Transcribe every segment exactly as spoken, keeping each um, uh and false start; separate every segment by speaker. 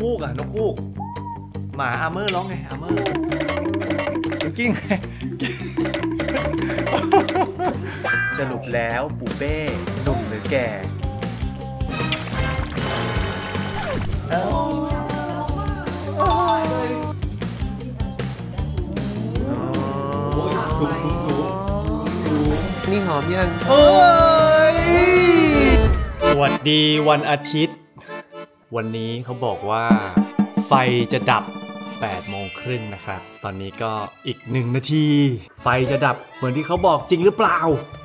Speaker 1: ฮูกอะนกฮูกหมาอาร์เมอร์ร้องไงอาร์เมอร์กิ้งไงสรุปแล้วปูเป้หนุ่มหรือแก่สูงสูงสูงสูงนี่หอมยังโอ้ยสวัสดีวันอาทิตย์วันนี้เขาบอกว่าไฟจะดับแปดโมงครึ่งนะครับตอนนี้ก็อีกหนึ่งนาทีไฟจะดับเหมือนที่เขาบอกจริงหรือเปล่า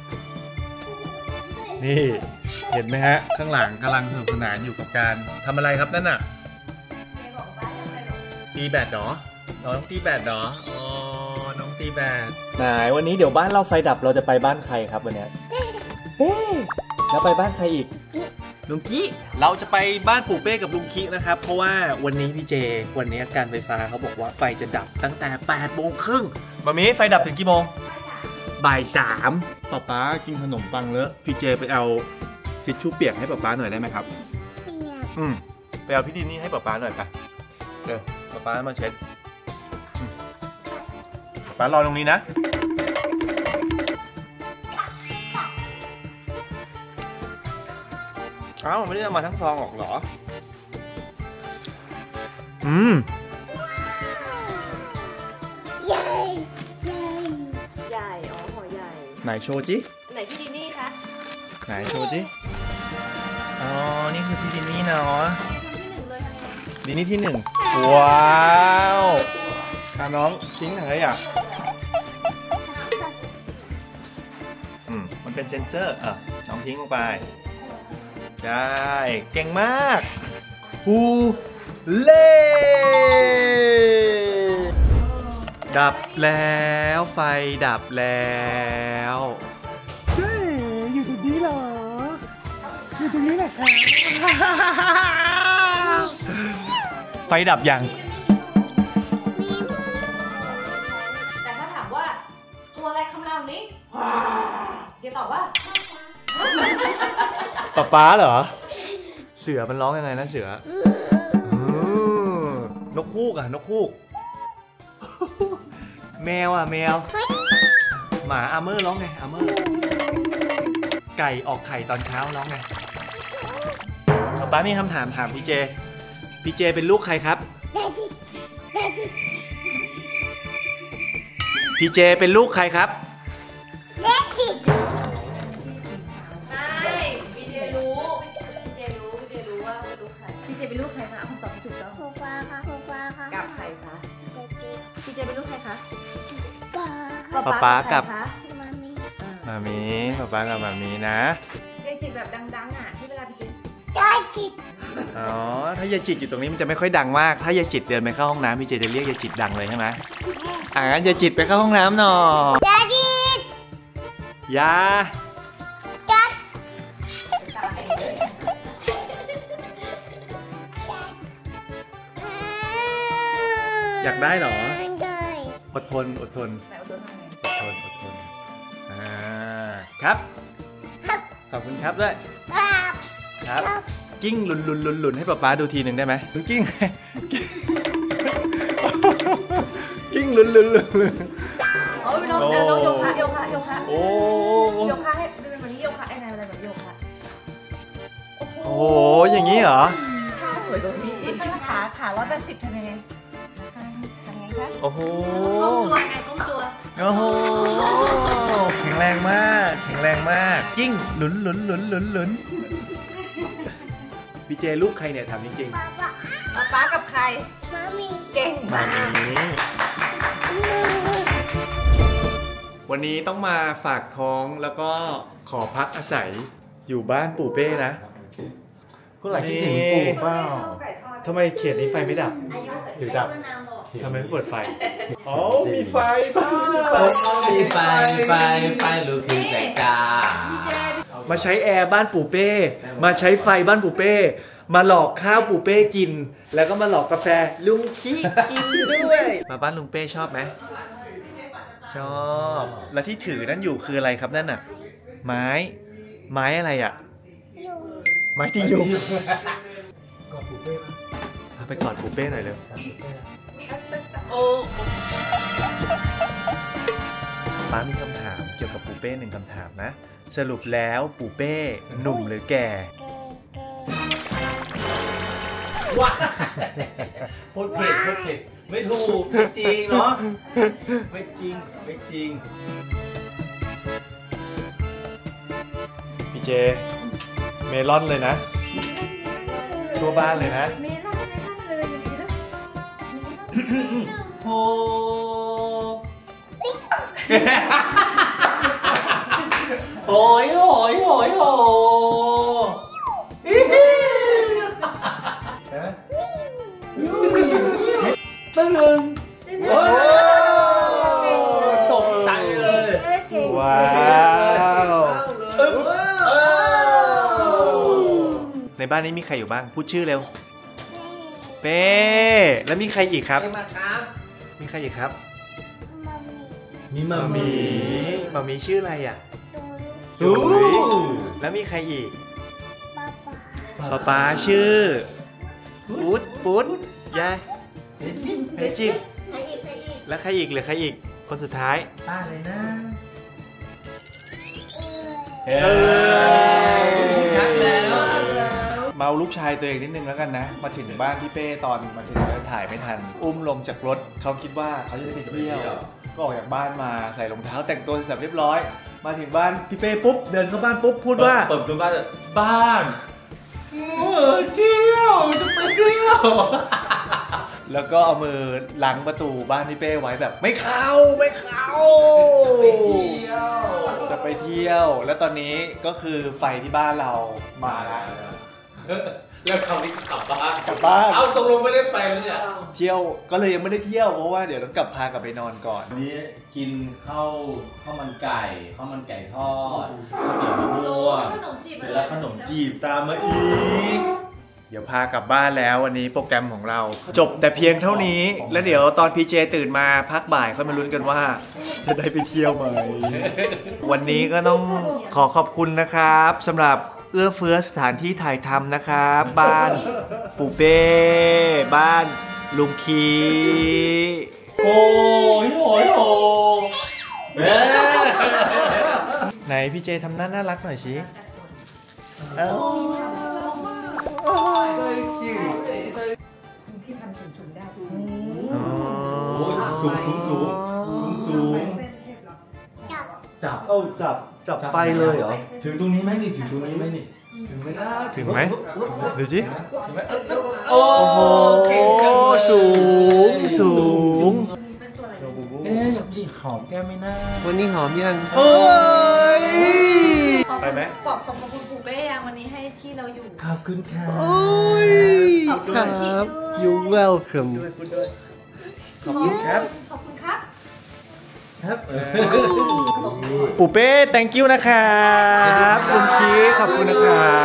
Speaker 1: นี่เห็นไหมฮะข้างหลังกำลังสนุกสนานอยู่กับการทำอะไรครับนั่นน่ะตีแบดเหรอน้องตีแบดเหรออ๋อน้องตีแบดไหนวันนี้เดี๋ยวบ้านเราไฟดับเราจะไปบ้านใครครับวันนี้เป้แล้วไปบ้านใครอีกลุงกี้เราจะไปบ้านปู่เป้กับลุงคินะครับเพราะว่าวันนี้พี่เจวันนี้การไฟฟ้าเขาบอกว่าไฟจะดับตั้งแต่แปดโมงครึ่งมามีไฟดับถึงกี่โมงบ่ายสามป๊าป๊ากินขนมปังเลอะพี่เจไปเอาทิชชู่เปียกให้ป๊าป๊าหน่อยได้ไหมครับเปียกอืมไปเอาพี่ดินนี่ให้ป๊าป๊าหน่อยไปเดี๋ยวป๊าป๊ามาเช็ดป๊าป๊ารอตรงนี้นะเอ้าไม่ได้เอามาทั้งซองหรอกเหรออืม
Speaker 2: ใหญ่ใหญ่ใหญ่อ๋อหัวใหญ่
Speaker 1: ไหนโชว์จิ
Speaker 2: ไหนพี่ดินนี่คะ
Speaker 1: ไหนโชว์จิอ๋อนี่คือพี่ดินนี่เนาะดินนี่ที่หนึ่งว้าวอ่ะน้องทิ้งไหนอ่ะอืมมันเป็นเซ็นเซอร์อ่ะน้องทิ้งลงไปใช่เก่งมากฮูเล่ดับแล้วไฟดับแล้วเจ๊อยู่ตรงนี้เหรออยู่ตรงนี้แหละค่ะไฟดับยัง
Speaker 2: แต่ถ้าถามว่าตัวอะไรคำรามนี้เดี๋ยวตอบว่า
Speaker 1: ป๊าป๊าเหรอเสือมันร้องยังไงนะเสือนกฮูกอะนกฮูกแมวอะแมวหมาอาร์เมอร์ร้องไงอาร์เมอร์ไก่ออกไข่ตอนเช้าร้องไงป๊าป๊ามีคำถามถามพี่เจพี่เจเป็นลูกใครครับพี่เจเป็นลูกใครครับ
Speaker 2: เป็นลูกใครคะคำตอบที่ถูกต้อง
Speaker 3: ป๊าป๊าค่ะป๊าป๊าค่ะ
Speaker 2: กับใครคะพี่เจเป็นลูกใครคะ
Speaker 3: ป๊า
Speaker 1: ป๊าป๊ากับ
Speaker 3: มามี
Speaker 1: มามีป๊าป๊ากับมามีนะ
Speaker 2: เรียกจิตแบบดังๆอ่ะที่เวลาพี่เจ
Speaker 3: ยายจิต
Speaker 1: อ๋อถ้ายายจิตอยู่ตรงนี้มันจะไม่ค่อยดังมากถ้ายายจิตเดินไปเข้าห้องน้ำพี่เจจะเรียกยายจิตดังเลยใช่ไหมอ่างั้นยายจิตไปเข้าห้องน้ำหน่อย
Speaker 3: ยายจิต
Speaker 1: ยาอยากได้เหรออดทนอดทนอดทนอดทนอ่าครับขอบคุณครับด้วยครับกิ้งหลุนหลุนหลุนหลุนให้ป๊าป๊าดูทีหนึ่งได้ไหมกิ้งกิ้งหลุนหลุนหลุน
Speaker 2: โอ้ยน้องน้องโยคะโยคะโยคะโอ้โยคะให้เป็นแบบนี้โยคะไอ้นายอะไรแบบโยคะ
Speaker 1: โอ้โหอย่างนี้เหรอ
Speaker 2: ท่าสวยกว่านี้ขาขาร้อยแปดสิบทำยังไง
Speaker 1: โอ้โห
Speaker 2: ก้มตัวไงก้มตัว
Speaker 1: โอ้โหแข็งแรงมากแข็งแรงมากยิ่งหลุนหลุนหลุนหลุนหลุนพี่เจลูกใครเนี่ยถามจริงๆ
Speaker 2: ป๊าป๊ากับใคร
Speaker 3: มามี
Speaker 2: เก่งมาก
Speaker 1: วันนี้ต้องมาฝากท้องแล้วก็ขอพักอาศัยอยู่บ้านปู่เป้นะก็หลายคิดถึงปู่เป้าทำไมเขตนี้ไฟไม่ดับหรือดับทำไมไม่เปิดไฟอ๋อมีไฟบ้าง
Speaker 4: มีไฟไฟไฟลุกขึ้นแสงจ้า
Speaker 1: มาใช้แอร์บ้านปู่เป้มาใช้ไฟบ้านปู่เป้มาหลอกข้าวปู่เป้กินแล้วก็มาหลอกกาแฟลุงขี้กินด้วยมาบ้านลุงเป้ชอบไหมชอบแล้วที่ถือนั่นอยู่คืออะไรครับนั่นน่ะไม้ไม้อะไรอ่ะไม้ที่ยุงกอดปู่เป้ไปกอดปูเป้หน่อยเร็วโอ้ป้ามีคำถามเกี่ยวกับปูเป้หนึ่งคำถามนะสรุปแล้วปูเป้หนุ่มหรือแก่ว้าพูดผิดพูดผิดไม่ถูกไม่จริงเนาะไม่จริงไม่จริงพี่เจเมลอนเลยนะทั่วบ้านเลยนะ
Speaker 2: เมลอนเมลอนเลยอย่างนี้นะ
Speaker 1: โอ้โอ้ยโอ้ยโอ้ยโอ้ตึ้งหนึ่งตกใจเลยว้าวในบ้านนี้มีใครอยู่บ้างพูดชื่อเร็วเป้แล้วมีใครอีกครับมีใครอีกครับมีมามีมามีชื่ออะไรอ่ะดูแล้วมีใครอีกป๊าป๊าชื่อปุ๊ดปุ๊ดยายเฮ้ยจิ๊บเฮ้ยจิ๊บใครอีกใครอีกแล้วใครอีกหรือใครอีกคนสุดท้ายป้าเลยนะเออชัดแล้วเมาลูกชายตัวเองนิดนึงแล้วกันนะมาถึงบ้านพี่เป้ตอนมาถึงแล้วถ่ายไม่ทันอุ้มลงจากรถเขาคิดว่าเขาจะได้ไปเที่ยวก็ออกจากบ้านมาใส่รองเท้าแต่งตัวเสร็จเรียบร้อยมาถึงบ้านพี่เป้ปุ๊บเดินเข้าบ้านปุ๊บพูดว่าเปิดประตูบ้านบ้านเออเที่ยวจะไปเที่ยวแล้วก็เอามือล้างประตูบ้านพี่เป้ไว้แบบไม่เข้าไม่เข้าไปเที่ยวจะไปเที่ยวแล้วตอนนี้ก็คือไฟที่บ้านเรามาแล้วแล้วคราวนี้กลับบ้านกลับบ้านเอ้าตกลงไม่ได้ไปแล้วเนี่ยเที่ยวก็เลยยังไม่ได้เที่ยวเพราะว่าเดี๋ยวต้องกลับพากลับไปนอนก่อน
Speaker 4: วันนี้กินข้าวข้าวมันไก่ข้าวมันไก่ทอดข้าวเหนียวมะม่วงเสร็จแล้วขนมจีบตามมาอีก
Speaker 1: เดี๋ยวพากลับบ้านแล้ววันนี้โปรแกรมของเราจบแต่เพียงเท่านี้แล้วเดี๋ยวตอนพีเจตื่นมาพักบ่ายค่อยมาลุ้นกันว่าจะได้ไปเที่ยวไหมวันนี้ก็ต้องขอขอบคุณนะครับสำหรับเอื้อเฟื้อสถานที่ถ่ายทำนะครับบ้านปูเป้บ้านลุงคีโอ้ยโอ้ยโอ้ไหนพี่เจทำหน้าน่ารักหน่อยสิ
Speaker 2: ที่ทำฉุนๆได้
Speaker 4: โอ้ยสูงสูงสูงสูงสูงจับเอ้าจับจับไปเลยเหรอถึงตรงนี้ไหมนี่ถึงตรงนี้ไหมนี่ถึงไหม
Speaker 1: ถึงไหมดูจิ
Speaker 4: โอ้โห
Speaker 1: สูงสูง
Speaker 4: เอ๊ะอยากกินหอมแก้มไม่น่า
Speaker 1: วันนี้หอมยัง
Speaker 4: โอ้ย
Speaker 1: ไปไหม
Speaker 2: ขอบคุณคุณปูเป้ยังวันนี้ให้ที่เราอยู่
Speaker 4: ขอบคุณค่ะ
Speaker 1: โอ้ยครับ you welcome
Speaker 2: ขอบคุณครับขอบคุณครับ
Speaker 4: ครับ
Speaker 1: ปูเป้ thank you นะครับคุณคีขอบคุณนะครับ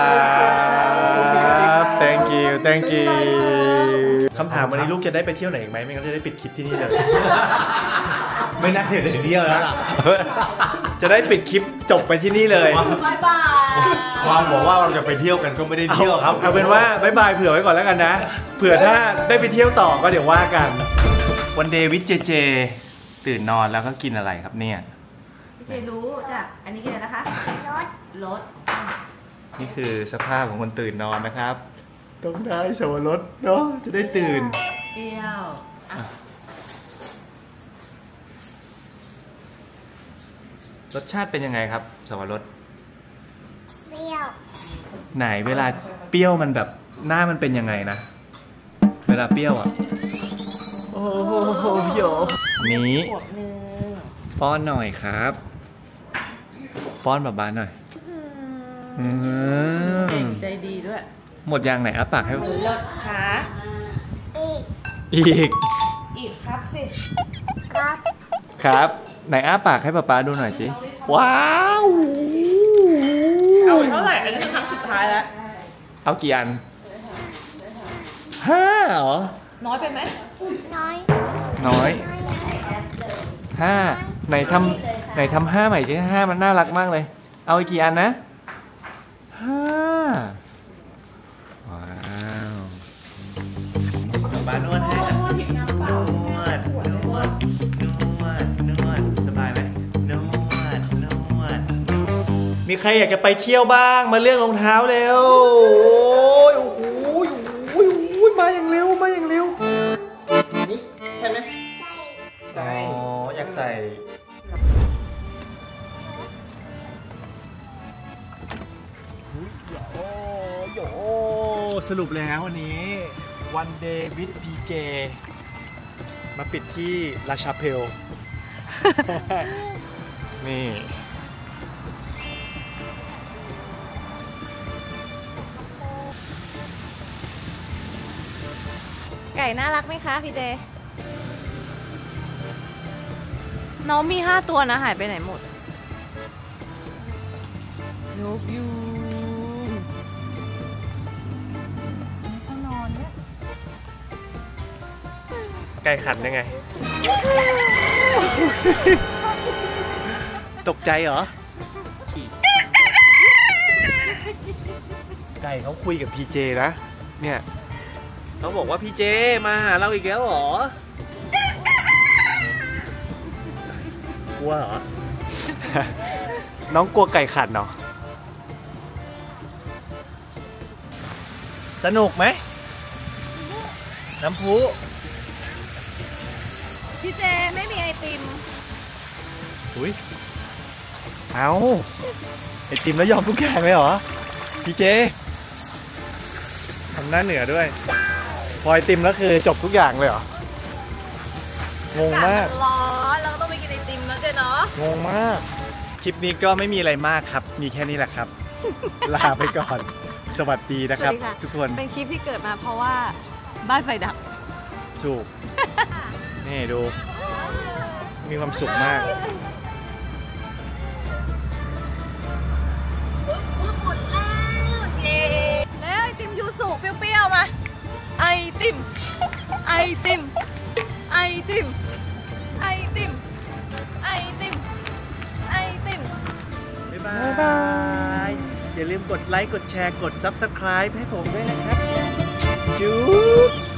Speaker 1: thank you thank you คำถามวันนี้ลูกจะได้ไปเที่ยวไหนอีกไหมไม่งั้นจะได้ปิดคลิปที่นี่เลย
Speaker 4: ไม่น่าจะได้เที่ยวแล้วล่ะ
Speaker 1: จะได้ปิดคลิปจบไปที่นี่เลย
Speaker 2: บายบาย
Speaker 4: ความบอกว่าเราจะไปเที่ยวกันก็ไม่ได้เที่ยวครับ
Speaker 1: เอาเป็นว่าบายบายเผื่อไว้ก่อนแล้วกันนะเผื่อถ้าได้ไปเที่ยวต่อก็เดี๋ยวว่ากันวันเดย์วิดเจเจตื่นนอนแล้วก็กินอะไรครับเนี่ย
Speaker 2: พี่เจรู้จ้ะอันนี้กินอะไรนะคะรสรส
Speaker 1: นี่คือสภาพของคนตื่นนอนนะครับต้องได้สวรสเนาะจะได้ตื่น
Speaker 2: เปรี้ยว
Speaker 1: รสชาติเป็นยังไงครับสวรส
Speaker 3: เปรี้ยว
Speaker 1: ไหนเวลาเปรี้ยวมันแบบหน้ามันเป็นยังไงนะเวลาเปรี้ยวอ่ะโอ้โหโยนี้ป้อนหน่อยครับป้อนแบบบ้านหน่อย
Speaker 2: เก่งใจดีด้วย
Speaker 1: หมดยางไหนอ่ะปากให้
Speaker 2: ลดขา
Speaker 1: อีก
Speaker 2: อีกครับสิ
Speaker 3: ครับ
Speaker 1: ครับไหนอ้าปากให้ป๊าป๊าดูหน่อยสิว้าว
Speaker 2: เอาเท่าไหร่อันนี้ครั้งสุดท้ายแล้ว
Speaker 1: เอากี่อันห้าเหรอ
Speaker 2: น้อยไปไหม
Speaker 3: น้อย
Speaker 1: น้อยห้าไหนทำไหนทำห้าใหม่สิห้ามันน่ารักมากเลยเอาอีกกี่อันนะห้าว้าวมานวดให้นวดนวดนวดนวดนวดสบายไหมนวดนวดมีใครอยากจะไปเที่ยวบ้างมาเลือกรองเท้าเร็วโอ้โหโอ้โหมาอย่างเร็วมาอย่างเร็วนี่ใช่ไหมใช่อ๋ออยากใส่โอ้โยสรุปแล้ววันนี้ One Day with พี เจ มาปิดที่ลาชาเพล นี่
Speaker 2: ไก่น่ารักไหมคะพี่เจน้องมีห้าตัวนะหายไปไหนหมดนกยูงเขานอนเนี่ย
Speaker 1: ไก่ขันยังไง ตกใจเหรอ ไก่เขาคุยกับพีเจนะเนี่ยเขาบอกว่าพี่เจมาหาเราอีกแล้วเหรอ กลัวเหรอ น้องกลัวไก่ขันเหรอ สนุกไหม น้ำพุ
Speaker 2: พี่เจไม่มีไอติม
Speaker 1: อุ้ยเอาไอติมแล้วยอมทุกอย่างเลยเหรอ พี่เจทำหน้าเหนือด้วยพอไอติมแล้วคือจบทุกอย่างเลยเหรอ งงมาก
Speaker 2: ร้อนเราต้องไปกินไอติมแล้วเจเนาะ
Speaker 1: งงมากคลิปนี้ก็ไม่มีอะไรมากครับมีแค่นี้แหละครับ ลาไปก่อนสวัสดีนะครับทุกคน
Speaker 2: เป็นคลิปที่เกิดมาเพราะว่าบ้านไฟดับ
Speaker 1: ถูก นี่ดูมีความสุขมาก
Speaker 2: หมดแล้วเย้แล้วไอติมยูสุเปรี้ยวๆมาไอติมไอติมไอติมไอติมไอติมไอติม
Speaker 1: บ๊ายบายอย่าลืมกดไลค์กดแชร์กด ซับสไครบ์ ให้ผมด้วยนะครับจุ๊บ